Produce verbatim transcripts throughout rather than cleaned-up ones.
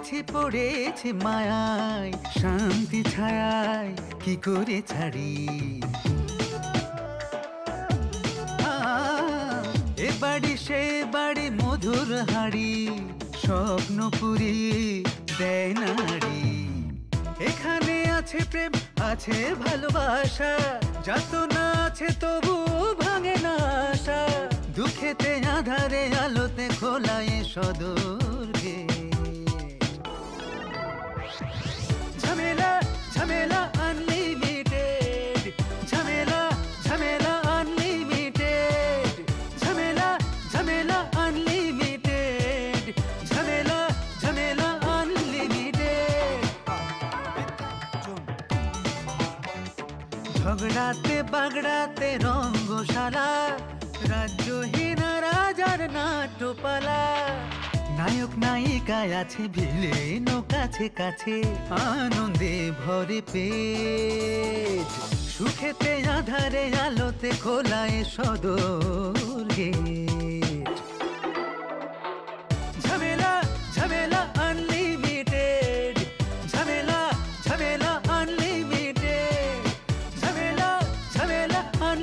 পড়েছি পড়েছি মায়ায়, শান্তি ছায়ায় কি করে ছাড়ি। এ বাড়ি সে বাড়ি মধুর হাড়ি, স্বপ্নপুরী দেয় নারী। এখানে আছে প্রেম আছে ভালোবাসা, যাতনা আছে তবু ভাঙে না আশা। দুঃখেতে আধারে আলোতে খোলায় সদর গেট। ঝামেলা ঝামেলা আনলিমিটেড, ঝামেলা ঝামেলা আনলিমিটেড, ঝামেলা ঝামেলা আনলিমিটেড, ঝামেলা ঝামেলা আনলিমিটেড। ঝগড়াতে বাগড়াতে রঙ্গশালা, রাজ্যহীন রাজার নাট্যপালা। নায়ক নায়িকায় আছে ভিলেন কাছে কাছে, আনন্দে ভরে পেট। সুখেতে আধারে আলোতে খোলায় সদর গেট। ঝামেলা ঝামেলা আনলিমিটেড, ঝামেলা ঝামেলা আনলিমিটেড, ঝামেলা ঝামেলা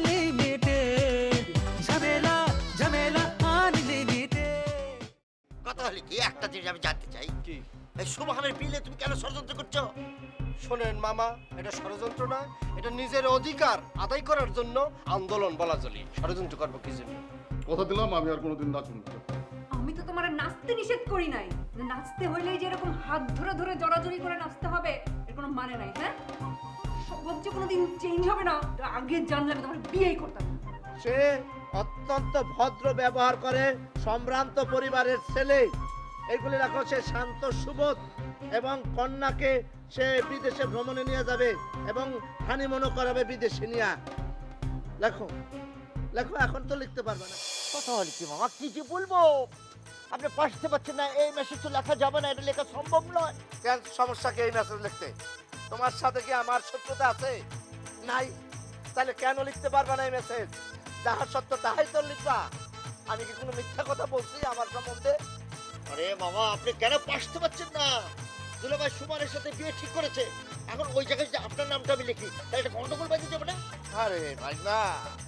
আনলিমিটেড, ঝামেলা ঝামেলা আনলিমিটেড। কথা হলে কি একটা জিনিস আমি জানতে চাই, কি এই সুমহানের বিলে তুমি কেন ষড়যন্ত্র করছো? শোনেন মামা, এটা ষড়যন্ত্র না, এটা নিজের অধিকার আদায় করার জন্য আন্দোলন বলা চলে। ষড়যন্ত্র করবো কি জন্য? কথা দিলাম আমি আর কোনোদিন নাচুন না। আমি তো তোমার নাচতে নিষেধ করি নাই, নাচতে হইলেই যে এরকম হাত ধরে ধরে জড়াজড়ি করে নাচতে হবে এর কোনো মানে নাই। হ্যাঁ, স্বভাব যে কোনোদিন চেঞ্জ হবে না, আগে জানলে আমি তোমার বিয়েই করতাম। সে অত্যন্ত ভদ্র ব্যবহার করে, সম্ভ্রান্ত পরিবারের ছেলে। এগুলি রাখো, সে শান্ত সুবোধ এবং কন্যাকে সে বিদেশে ভ্রমণে নিয়ে যাবে এবং হানিমুনও করাবে বিদেশে নিয়ে। লেখো লেখো, এখন তো লিখতে পারবে না। কথা হলে কি মামা, কি কি বলবো? আপনি পাশতে পারছেন না, এই মেসেজ তো লেখা যাবে না, এটা লেখা সম্ভব নয়। কেন সমস্যা কি এই মেসেজ লিখতে? তোমার সাথে কি আমার শত্রুতা আছে? নাই। তাহলে কেন লিখতে পারবে না এই মেসেজ? যাহা সত্য তাহাই তো লিখবা। আমি কি কোনো মিথ্যা কথা বলছি আমার সম্বন্ধে? আরে মামা, আপনি কেন পাশতে পারছেন না? দুলাভাই সুমানের সাথে বিয়ে ঠিক করেছে, এখন ওই জায়গায় যদি আপনার নামটা আমি লিখি তাহলে এটা গন্ডগোল বাজে যাবে না? আরে ভাই না,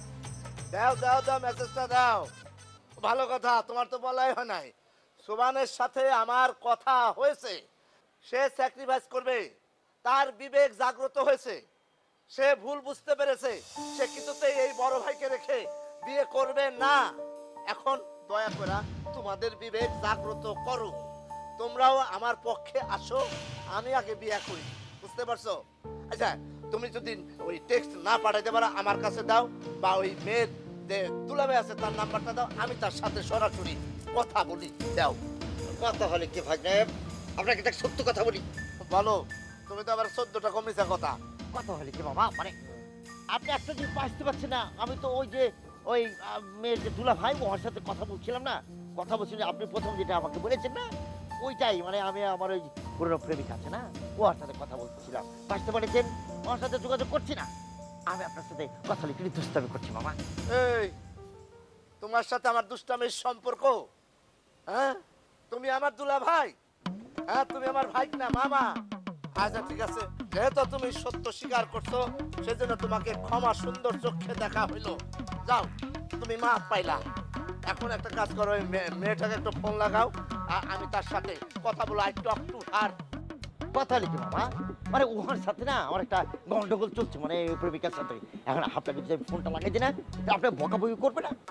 দাও দাও দাও, মেসেজটা দাও। ভালো কথা, তোমার তো বলাই হয় নাই। সুমানের সাথে আমার কথা হয়েছে, সে স্যাক্রিফাইস করবে, তার বিবেক জাগ্রত হয়েছে, সে ভুল বুঝতে পেরেছে, সে কিছুতেই এই বড় ভাইকে রেখে বিয়ে করবে না। এখন দয়া করে তোমাদের বিবেক জাগ্রত করো, তোমরাও আমার পক্ষে আসো, আমি আগে বিয়ে করি। বুঝতে পারছো? আচ্ছা, তুমি যদি ওই টেক্সট না পাঠাইতে পারো আমার কাছে দাও, বা ওই মেয়ের যে দুলাভাই আছে তার নাম্বারটা দাও, আমি তার সাথে সরাসরি কথা বলি। দাও। কথা হলে কি ভাই, আপনাকে একটা সত্য কথা বলি। বলো। তুমি তো আবার চোদ্দটা কমিছা কথা। কথা হলে কি মামা, মানে আপনি একটা জিনিস পাশতে পারছেন না। আমি তো ওই যে ওই মেয়ের যে দুলা ভাই ওর সাথে কথা বলছিলাম না, কথা বলছিলাম, আপনি প্রথম যেটা আমাকে বলেছেন না ওইটাই, মানে আমি আমার ওই পুরনো প্রেমিক আছে না, ওর সাথে কথা বলছিলাম। পাশতে পারেছেন, ওর সাথে যোগাযোগ করছি না, আমি আপনার সাথে কথা লিখে দুষ্টামি করছি মামা। এই, তোমার সাথে আমার দুষ্টামির সম্পর্ক? হ্যাঁ, তুমি আমার দুলা ভাই, হ্যাঁ তুমি আমার ভাই না মামা। আচ্ছা ঠিক আছে, যেহেতু তুমি সত্য স্বীকার করছো সেজন্য তোমাকে ক্ষমা সুন্দর চোখে দেখা হইলো। যাও, তুমি মাপ পাইলা। এখন একটা কাজ করো, ওই মেয়েটাকে একটু ফোন লাগাও, আমি তার সাথে কথা বলো। I talk to her. কথা লিখি মামা, মানে ওর সাথে না আমার একটা গন্ডগোল চলছে, মানে প্রেমিকার সাথে। এখন আপনাকে যদি ফোনটা লাগাই দিই না, আপনি বকাবকি করবে না?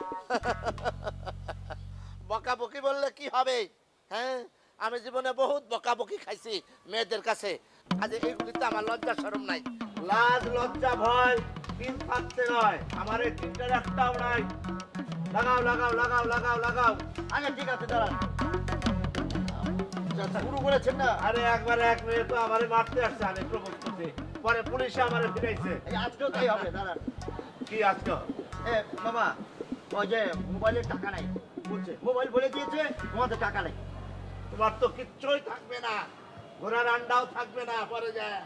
বকাবকি বললে কি হবে? হ্যাঁ, আমি জীবনে বহুত বকাবকি খাইছি মেয়েদের কাছে। আজ এইগুলিতে আমার লজ্জা শরম নাই। লাজ লজ্জা ভয় তিন থাকতে নয়, আমার এই তিনটার একটাও নাই। লাগাও লাগাও লাগাও লাগাও লাগাও। আচ্ছা ঠিক আছে, দাঁড়ান। শুরু করেছেন না? আরে একবারে এক মেয়ে তো আমারে মারতে আসছে, আমি প্রপোজ করতে, পরে পুলিশে আমারে ফিরাইছে। আজকেও তাই হবে, দাঁড়ান। কি আজকে? এ মামা, ওই যে মোবাইলের টাকা নাই বলছে, মোবাইল বলে দিয়েছে তোমাদের টাকা নেই। তোমার তো কিচ্ছুই থাকবে না, ঘোড়ার আন্ডাও থাকবে না, পরে যায়।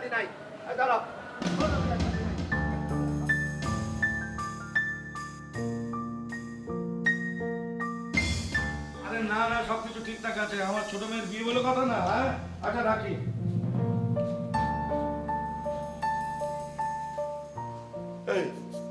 গাড়ি নাই দাঁড়াও আরে না না সবকিছু ঠিকঠাক আছে আমার ছোট মেয়ের বিয়ে বলে কথা না হ্যাঁ আচ্ছা রাখি এই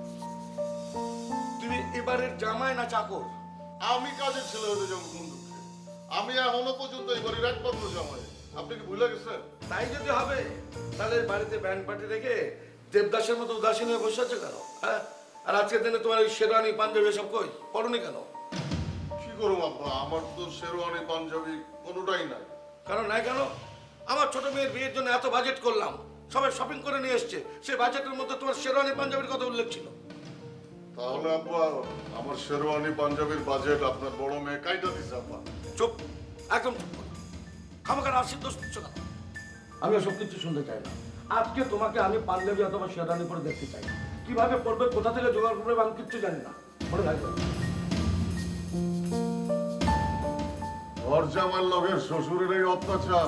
তুমি এবারের জামাই না চাকর আমি কাজের ছেলে হতে যাবো কোন দুঃখে আমি এখনো পর্যন্ত এই বাড়ির একমাত্র জামাই আপনি কি ভুলে গেছেন তাই যদি হবে তাহলে বাড়িতে ব্যান্ড পার্টি রেখে দেবদাসের মতো উদাসীন হয়ে বসে আছে কেন হ্যাঁ আর আজকের দিনে তোমার ওই শেরওয়ানি পাঞ্জাবি সব কই পড়নি কেন কি করবো আব্বা আমার তো শেরওয়ানি পাঞ্জাবি কোনোটাই নাই কারণ নাই কেন আমার ছোট মেয়ের বিয়ের জন্য এত বাজেট করলাম সবাই শপিং করে নিয়ে এসছে সেই বাজেটের মধ্যে তোমার শেরওয়ানি পাঞ্জাবির কথা উল্লেখ ছিল তাহলে আব্বা আমার শেরওয়ানি পাঞ্জাবির বাজেট আপনার বড় মেয়ে কাইটা দিছে আব্বা চুপ একদম চুপ করো খামাখানা আশির দোষ দিচ্ছ কেন আমি সব কিছু শুনতে চাই না আজকে তোমাকে আমি পাঞ্জাবি অথবা শেরওয়ানি পরে দেখতে চাই কিভাবে পড়বে কোথা থেকে জোগাড় করবে আমি কিচ্ছু জানি না মনে থাকবে ঘর জামাইয়ের লগের শ্বশুরের এই অত্যাচার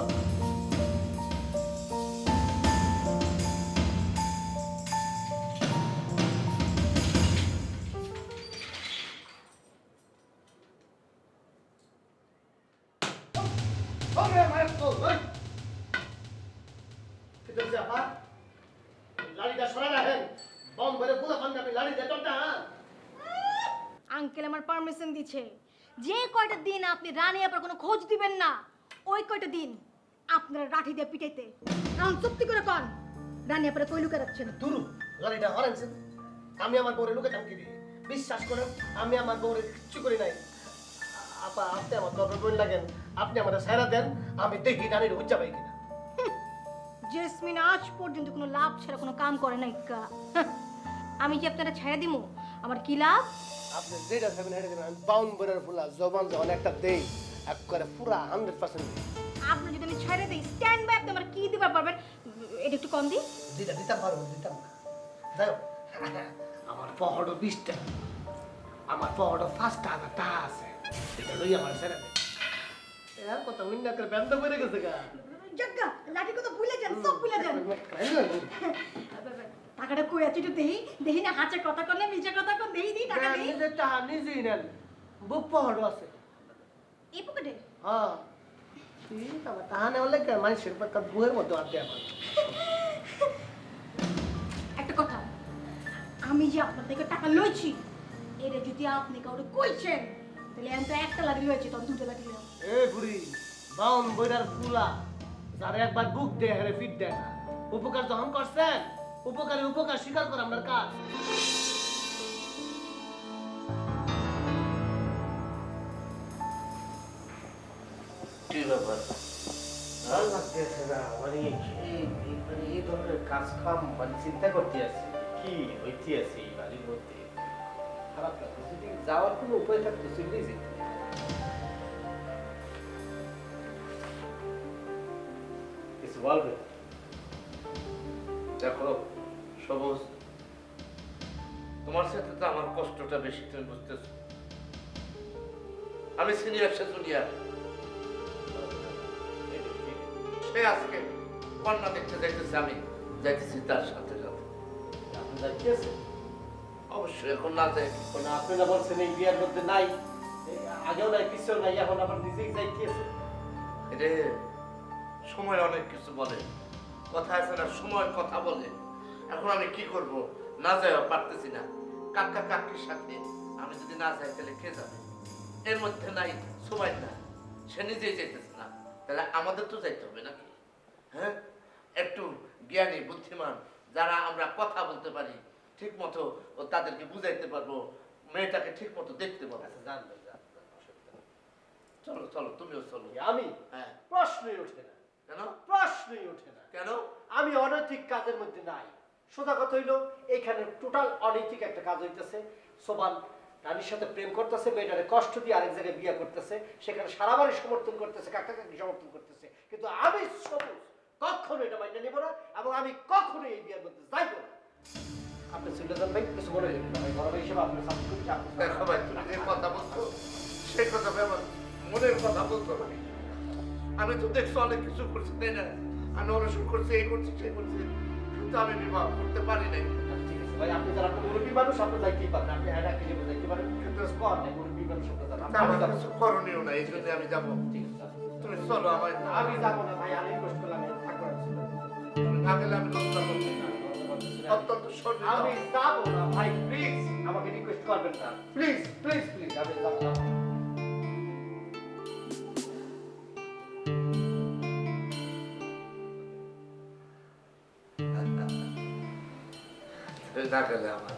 আঙ্কেল আমার পারমিশন দিচ্ছে যে কয়টা দিন আপনি রানী আপার কোনো খোঁজ দিবেন না ওই কয়টা দিন আপনারা লাঠি দিয়ে পিটাইতে কারণ চুক্তি করে কন রানী আপারে কই লুকে রাখছেন তুরু লাঠিটা হরাইছেন আমি আমার বউরে লুকে থামকি দিই বিশ্বাস করেন আমি আমার বউরে কিচ্ছু করি নাই আপা আপনি আমার গল্পের বই লাগেন আপনি আমাদের সারা দেন আমি দেখি রানীর উচ্চা পাই কিনা জেসমিন আজ পর্যন্ত কোনো লাভ ছাড়া কোনো কাম করে নাই কা আমি যে আপনারা ছেড়ে দিমু আমার কি লাভ আপনি যেটা ভাবেন হেঁটে দেবেন আমি বাউন বইয়ের ফুলা জবান যখন একটা দেই এক করে পুরা হান্ড্রেড পার্সেন্ট দিই আপনি যদি আমি ছেড়ে দিই স্ট্যান্ড বাই আপনি আমার কি দিবার পারবেন এটা একটু কম দিই দিটা দিতাম পারবো দিতাম না যাই হোক, আমার পহড়ো বিশটা আমার পহড়ো ফার্স্ট আনাটা আছে এটা লই আমার ছেড়ে দেয় এর কথা উন্না করে ব্যান্ড করে গেছে গা জগ্গা লাঠি কথা ভুলে যান সব ভুলে যান টাকাটা কই আছে একটু দেহি দেহি না হাঁচে কথা করলে মিছে কথা কর দেহি দি টাকা দেহি নিজে টাকা নিজেই নেন বুক পহড়ো আছে এই পকেটে হ্যাঁ ঠিক আছে টাকা নেওয়ার লাগে মানুষের পর তার বুয়ের মধ্যে আড্ডে আমার একটা কথা আমি যে আপনার থেকে টাকা লইছি এটা যদি আপনি কাউকে কইছেন তাহলে আমি তো একটা লাঠি লইছি তখন দুটো লাঠি লইলাম এ বুড়ি বাউন বইরার ফুলা যারা একবার বুক দেয় হারে ফিট দেয় না উপকার যখন করছেন উপকারে উপকার স্বীকার করে আপনার কাজ কি ব্যাপার ভালো লাগতেছে না মানে এই মানে এই ধরনের কাজ কাম মানে চিন্তা করতে আছে কি হইতে আছে এই বাড়ির মধ্যে খারাপ লাগছে যদি যাওয়ার কোনো উপায় থাকতো চলেই যেত কিছু বলবে দেখো সবুজ তোমার সাথে তো আমার কষ্টটা বেশি তুমি বুঝতেছো আমি সিনিয়র সে জুনিয়র সে আজকে কন্যা দেখতে যাইতেছে আমি যাইতেছি তার সাথে সাথে আপনি যাইতেছে অবশ্যই এখন না যাই মানে আপনি না বলছেন এই বিয়ের মধ্যে নাই আগেও নাই পিছেও নাই এখন আবার নিজেই যাইতেছে রে সময় অনেক কিছু বলে কথা আছে না সময় কথা বলে এখন আমি কি করব না যাই পারতেছি না কাকা কাকির সাথে আমি যদি না যাই তাহলে কে যাবে এর মধ্যে নাই সময় না সে নিজেই যেতেছে না তাহলে আমাদের তো যাইতে হবে নাকি হ্যাঁ একটু জ্ঞানী বুদ্ধিমান যারা আমরা কথা বলতে পারি ঠিক মতো ও তাদেরকে বুঝাইতে পারবো মেয়েটাকে ঠিক মতো দেখতে পারবো জানবেন চলো চলো তুমিও চলো আমি হ্যাঁ প্রশ্নই ওঠে না কেন প্রশ্নই ওঠে না কেন আমি অনৈতিক কাজের মধ্যে নাই সোজা কথা হইলো এইখানে টোটাল অনৈতিক একটা কাজ হইতেছে সোবান রানীর সাথে প্রেম করতেছে মেয়েটারে কষ্ট দিয়ে আরেক জায়গায় বিয়ে করতেছে সেখানে সারা বাড়ি সমর্থন করতেছে কাকা কাকি সমর্থন করতেছে কিন্তু আমি সবুজ কখনো এটা মাইনে নেব না এবং আমি কখনো এই বিয়ের মধ্যে যাইব না আপনি চলে যান ভাই কিছু বলে ঘরের হিসেবে আপনার সাপোর্ট করছি দেখো ভাই তুমি যে কথা বলছো সেই কথা আমার মনের কথা বলছো না আমি তো দেখছো অনেক কিছু করছি তাই না আমি অনুসরণ করছি, এই করছি, সেই করছি, কিন্তু আমি বিবাহ করতে পারি নাই। ঠিক আছে ভাই, আপনি যারা মুরব্বী মানুষ আপনি যাইতেই পারেন, আপনি হ্যাঁ ডাকে যাবেন যাইতে পারেন, কিন্তু কর নাই মুরব্বী মানুষ আপনি যান। আমার কিছু করণীয় নাই, এই জন্য আমি যাবো। ঠিক আছে তুমি চলো আমার। আমি যাবো না ভাই, আমি রিকোয়েস্ট করলাম থাকবো না। তুমি না গেলে আমি লজ্জা করছি না, অত্যন্ত শরীর। আমি যাবো না ভাই, প্লিজ আমাকে রিকোয়েস্ট করবেন না, প্লিজ প্লিজ প্লিজ আমি যাবো না। না গেলে আমার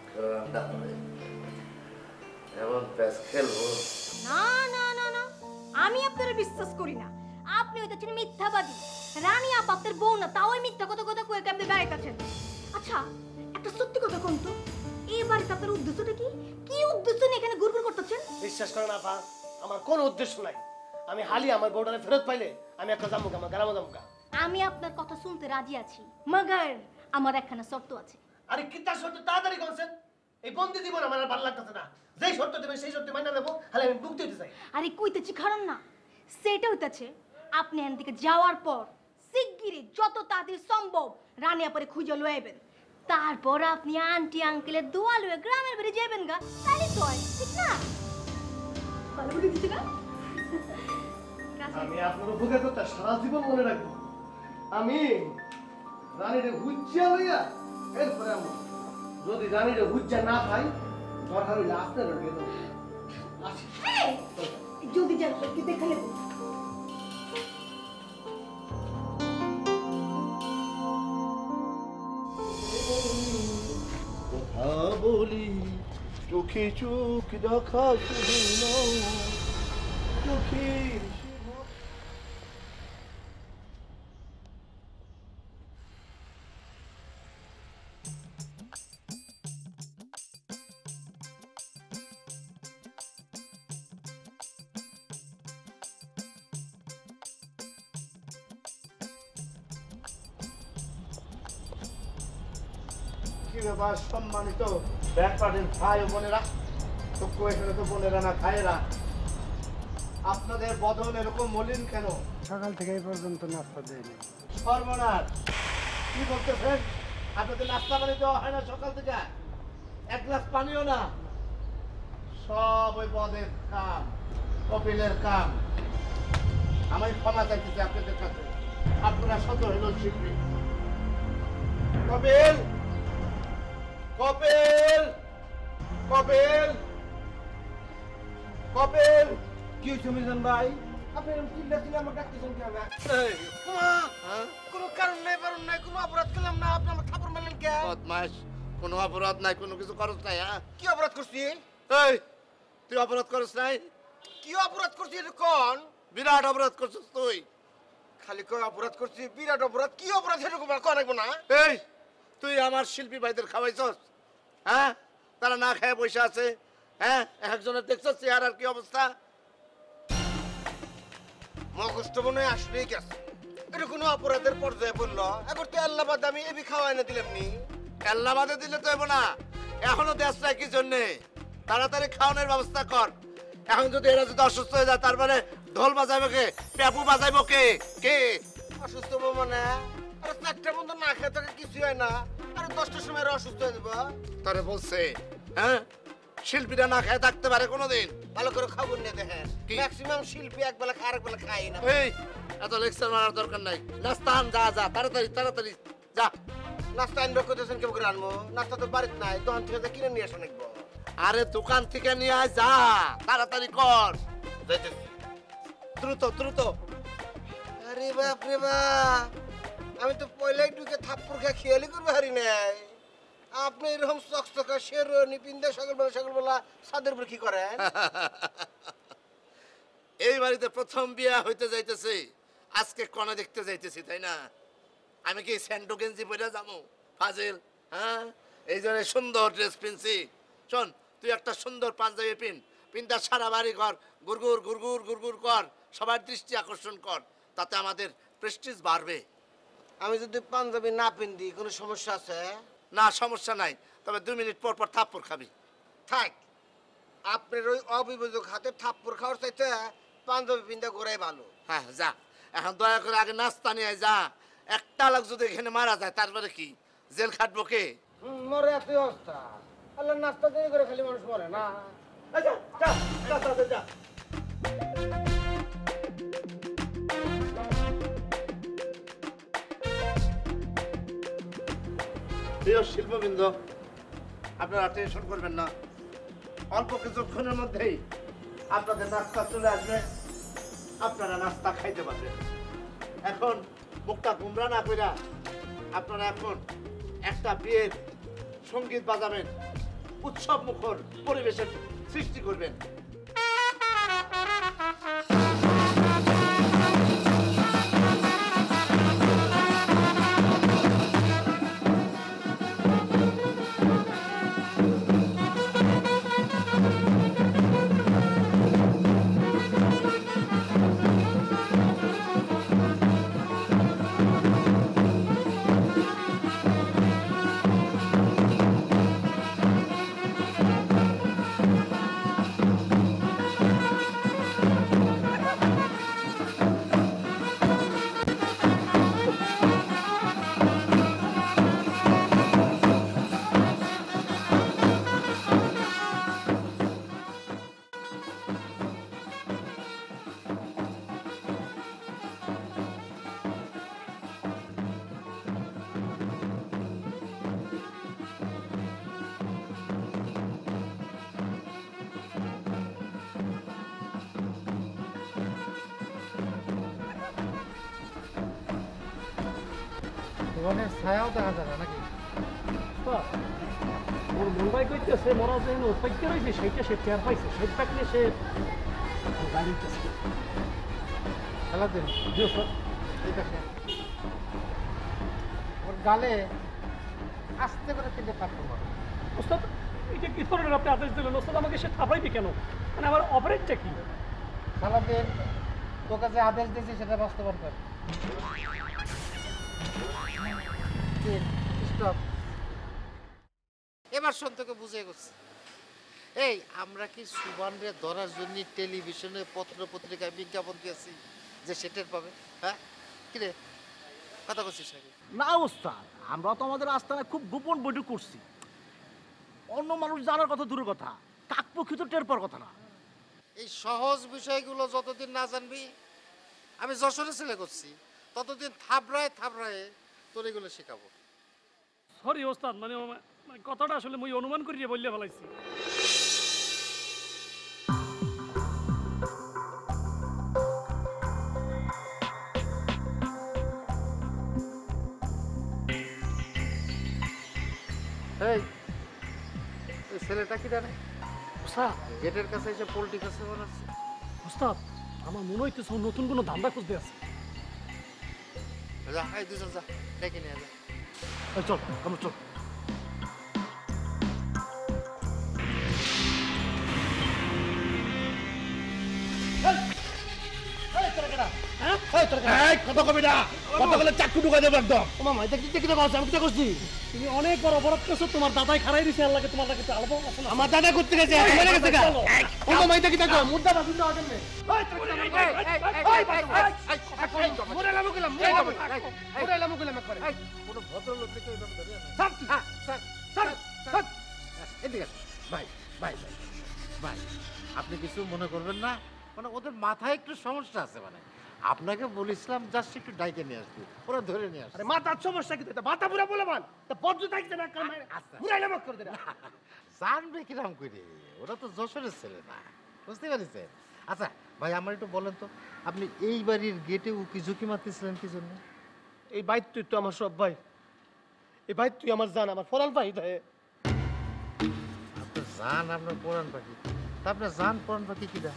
এমন প্যাস খেলবো। না না না না, আমি আপনারা বিশ্বাস করি না। আপনি হইতেছেন মিথ্যাবাদী। রানী আপা আপনার বউ না, তাও মিথ্যা কথা কথা কয়ে আপনি বেড়াইতেছেন। আচ্ছা একটা সত্যি কথা কোন তো, এই বাড়িতে আপনার উদ্দেশ্যটা কি? কি উদ্দেশ্য নিয়ে এখানে ঘুরঘুর করতেছেন? বিশ্বাস করেন আপা, আমার কোনো উদ্দেশ্য নাই। আমি হালি আমার বউটারে ফেরত পাইলে আমি একটা জামুক, আমার গ্রামে জামুকা। আমি আপনার কথা শুনতে রাজি আছি, মগর আমার একখানা শর্ত আছে। আরে কি তার শর্ত তাড়াতাড়ি করছেন? এই বন্দি জীবন আমার আর ভালো লাগতেছে না। যেই শর্ত দেবেন সেই শর্তে মাইনা নেবো, হালে আমি মুক্তি হতে চাই। আরে কইতেছি খারাপ না, সেটা হইতেছে আপনি এখান থেকে যাওয়ার পর শিগগিরই যত তাড়াতাড়ি সম্ভব রানী আপারে খুঁজে লইবেন। তারপর আপনি আন্টি আঙ্কেলের দোয়া লয়ে গ্রামের বাড়ি যাবেন গা, তাহলে তো হয়, ঠিক না? ভালো করে দিচ্ছি না? আমি আপনার উপকার করতে সারা জীবন মনে রাখবো। আমি রানীরে হুজ্জা লইয়া এরপরে আমি যদি রানীরে হুজ্জা না পাই দরকার হইলে আপনার গেল আসি। যদি যান কি দেখে নেব। কথা বলি চোখে চোখ দেখা শুনো চোখের কি ব্যাপার সম্মানিত ব্যাপারের ভাই ও বোনেরা, তো এখানে তো বোনেরা না ভাইয়েরা, আপনাদের বদন এরকম মলিন কেন? সকাল থেকে এই পর্যন্ত নাস্তা দেয়নি। সর্বনাশ, কি বলতেছেন? আপনাদের নাস্তা পানি দেওয়া হয় না সকাল থেকে? এক গ্লাস পানিও না? সব ওই বদের কাম, কপিলের কাম। আমি ক্ষমা চাইতেছি আপনাদের কাছে, আপনারা শত হইল শিল্পী। কপিল, কপিল, কপিল, কপিল। কি হয়েছে মিজান ভাই? আপনি এরকম চিল্লা চিল্লা আমার ডাকতেছেন কেন? কোনো কারণ নাই, কারণ নাই, কোনো অপরাধ করলাম না, আপনি আমার থাপড় মারলেন কে? বদমাস, কোনো অপরাধ নাই, কোনো কিছু করছ নাই। হ্যাঁ, কি অপরাধ করছি? এই তুই অপরাধ করছ নাই? কি অপরাধ করছি এটা কোন? বিরাট অপরাধ করছিস তুই। খালি কয় অপরাধ করছি, বিরাট অপরাধ। কি অপরাধ এরকম আর কয় না? এই তুই আমার শিল্পী ভাইদের খাওয়াইছস? হ্যাঁ, তারা না খেয়ে বসে আছে। হ্যাঁ, একজনের দেখছস চেহারার কি অবস্থা? মগজটা মনে হয় আসলেই গেছে। এটা কোনো অপরাধের পর্যায়ে পড়লো? এখন তো আল্লাহ বাদ আমি এবি খাওয়াই না দিলাম নি। আল্লাহ বাদে দিলে তো এবো না, এখনো দেশ নাই কি জন্যে? তাড়াতাড়ি খাওয়ানোর ব্যবস্থা কর। এখন যদি এরা যদি অসুস্থ হয়ে যায়, তারপরে ঢোল বাজাইবো কে, পেপু বাজাইবো কে? কে অসুস্থ হবো মানে? আরে চারটা বন্ধু না খেয়ে তোকে কিছু হয় না, আরে দশটার সময় এরা অসুস্থ হয়ে যাবো। তারে বলছে? হ্যাঁ, শিল্পীরা না খেয়ে থাকতে পারে কোনোদিন? ভালো করে খবর নিয়ে দেখেন, কি? ম্যাক্সিমাম শিল্পী এক বেলা খায়, আরেক বেলা খায় না। এই এত লেকচার মারার দরকার নাই। নাস্তা আন, যা যা, তাড়াতাড়ি তাড়াতাড়ি যা। নাস্তা আনবে কোথায় কেউ করে আনবো? নাস্তা তো বাড়িতে নাই, দোকান থেকে যা কিনে নিয়ে আসো নাকবো। আরে দোকান থেকে নিয়ে আয়, যা তাড়াতাড়ি কর। যাইতেছি। দ্রুত দ্রুত। আরে বাপ রে বাপ, আমি তো পয়লাই ঢুকে থাপ্পড় খেয়ে খেয়ালি করবো হারি নাই। আপনি এরকম চকচকা শেরওয়ানি পিন্দে সকালবেলা সকালবেলা ছাদের উপর কি করেন? এই বাড়িতে প্রথম বিয়া হইতে যাইতেছে, আজকে কনে দেখতে যাইতেছি, তাই না? আমি কি স্যান্ডো গেঞ্জি পরে যাবো ফাজিল? হ্যাঁ, এই জন্য সুন্দর ড্রেস পিনছি। শোন, তুই একটা সুন্দর পাঞ্জাবি পিন, পিনটা সারা বাড়ি ঘর গুরগুর গুরগুর গুরগুর কর, সবার দৃষ্টি আকর্ষণ কর, তাতে আমাদের প্রেস্টিজ বাড়বে। আমি যদি পাঞ্জাবি না পিন্দি কোনো সমস্যা আছে? না, সমস্যা নাই, তবে দুই মিনিট পর পর থাপ্পড় খাবি। থাক, আপনার ওই অবিবেচক হাতে থাপ্পড় খাওয়ার চাইতে পাঞ্জাবি পিন্দা ঘোরাই ভালো। হ্যাঁ যা, এখন দয়া করে আগে নাস্তা নিয়ে আয়, যা। একটা লোক যদি এখানে মারা যায় তারপরে কি জেল খাটবো কে? মরে এত অবস্থা, আল্লাহ নাস্তা দেরি করে খালি মানুষ মরে না। যা যা যা যা যা। প্রিয় শিল্পবৃন্দ, আপনারা টেনশন করবেন না, অল্প কিছুক্ষণের মধ্যেই আপনাদের নাস্তা চলে আসবে, আপনারা নাস্তা খাইতে পারবেন। এখন মুখটা গুমরা না কইরা আপনারা এখন একটা বিয়ের সঙ্গীত বাজাবেন, উৎসব মুখর পরিবেশের সৃষ্টি করবেন। জীবনের ছায়াও দেখা যাবে নাকি? ওর মুম্বাই করতেছে মরা যেন উপাইতে রয়েছে সেইটা সে টের পাইছে, সেই থাকলে সে গাড়িতেছে খেলা দিন দিও স্যার। ঠিক আছে, ওর গালে আস্তে করে তিনটে পাথর মারো। ওস্তাদ এটা কি ধরনের আপনি আদেশ দিলেন ওস্তাদ? আমাকে সে থাপড়াইবে কেন? মানে আমার অপারেটটা কি? সালাদিন তোকে যে আদেশ দিয়েছি সেটা বাস্তবায়ন কর। স্টপ। এবার সন্তকে বুঝে গেছে। এই আমরা কি সুবানরে ধরার জন্য টেলিভিশনে পত্র পত্রিকায় বিজ্ঞাপন দিয়েছি যে সেটের পাবে? হ্যাঁ কিরে কথা বলছিস নাকি? না ওস্তাদ, আমরা তো আমাদের আস্তানায় খুব গোপন বৈঠক করছি, অন্য মানুষ জানার কথা দূরের কথা, কাকপক্ষী তো টের পাওয়ার কথা না। এই সহজ বিষয়গুলো যতদিন না জানবি, আমি যশোরে ছেলে করছি, ততদিন থাবড়ায় থাবড়ায় তোর এগুলো শেখাবো। সরি ওস্তাদ, মানে মানে কথাটা আসলে মই অনুমান করিয়ে বললে ফেলাইছি। এই এই ছেলেটা কি জানে? ওস্তাদ গেটের কাছে এসে পোল্ট্রি কাছে বানাচ্ছে। ওস্তাদ আমার মনে হইতেছে ও নতুন কোনো ধান্দা খুঁজতে আছে। যা এই দুজন যা ডেকে নিয়ে যা। এই চল আমরা চল। কথা কবি না, কথা বলে চাকু ঢুকা দেবো একদম। মামা এটা কি কি কথা আমি কি করছি? তুমি অনেক বড় অপরাধ করছো, তোমার দাদাই খারাই দিছে, আল্লাহকে তোমার লাগে আলবো আছে না। আমার দাদা করতে গেছে, মেরে গেছে গা। ও মামা এটা কি দেখো, মুদ্রা বাসুন দাও কেন? মোরে লামু গেলাম, মোরে লামু মোরে লামু গেলাম একবারে। কোনো ভদ্রলোক দেখে ওইভাবে ধরে না। স্যার হ্যাঁ স্যার স্যার স্যার এদিকে আসুন। ভাই ভাই ভাই ভাই আপনি কিছু মনে করবেন না, মানে ওদের মাথায় একটু সমস্যা আছে, মানে আপনাকে বলেছিলাম জাস্ট একটু ডাইকে নিয়ে আসবি, ওরা ধরে নিয়ে আসবে। আরে মাথার সমস্যা কি? তো মাথা পুরা বলে মান তা বজ্র থাকছে না কাম আচ্ছা। পুরাই লামক করে দে। জানবে কিরাম করে, ওরা তো যশোরের ছেলে না, বুঝতে পারছেন? আচ্ছা ভাই আমার একটু বলেন তো, আপনি এই বাড়ির গেটে উকি ঝুঁকি মারতেছিলেন কি জন্য? এই ভাই তুই তো আমার সব ভাই, এই ভাই তুই আমার জান, আমার ফরাল ভাই দেয়। আপনার জান আপনার পুরান পাখি, তা আপনার জান পুরান পাখি কিরা?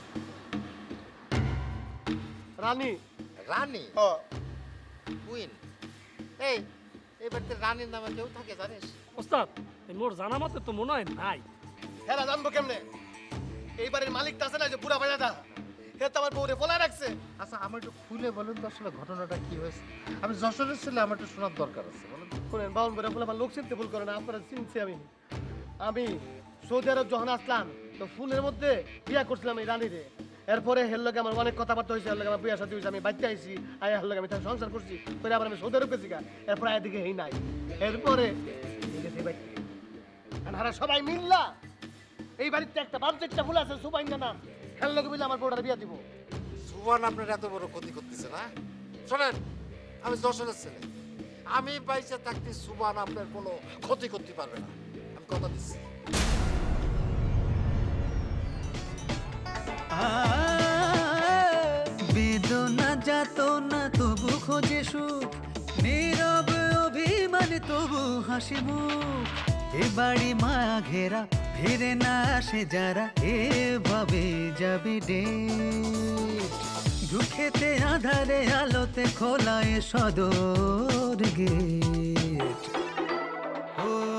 রানী রানী কুইন। এই এই বাড়িতে রানীর নামে কেউ থাকে জানিস? ওস্তাদ এই মোর জানা মতে তো মনে হয় নাই। হেরা জানবো কেমনে? এই বাড়ির মালিকটা আছে না যে বুড়া ভাইয়াটা, হে তো আমার বউরে ফলাই রাখছে। আচ্ছা আমার একটু খুলে বলেন তো আসলে ঘটনাটা কি হয়েছে? আমি যশোরের ছেলে, আমার একটু শোনার দরকার আছে, বলেন তো। শোনেন বাউন বলে বলে আমার লোক চিনতে ভুল করে না, আপনারা চিনছি আমি। আমি সৌদি আরব যখন আসলাম তো ফুলের মধ্যে বিয়া করছিলাম এই রানীরে। এরপরে হের লগে আমার অনেক কথাবার্তা হয়েছে, হের লগে আমার বিয়ে সাথে হয়েছে, আমি বাচ্চা আইছি, আয় হের লগে আমি তার সংসার করছি, তোরে আবার আমি সৌদি আরব গেছি গা, এরপর আয় দিকে হেই নাই, এরপরে গেছি বাইক হারা সবাই মিললা এই বাড়িতে একটা বাবজেক্টটা ফুল আছে সুবাই না হের লগে মিলে আমার বউটার বিয়া দিব। সুবান আপনার এত বড় ক্ষতি করতেছে না? শোনেন, আমি যশোরের ছেলে, আমি বাইসে থাকতে সুবান আপনার কোনো ক্ষতি করতে পারবে না, আমি কথা দিচ্ছি। বেদনা যাতনা তবু খোঁজে সুখ, নীরব অভিমান তবু হাসি মুখ। এ বাড়ি মা ঘেরা ফিরে না আসে যারা, এভাবে যাবে ডেট। দুঃখেতে আধারে আলোতে খোলা এ সদর গেট। ও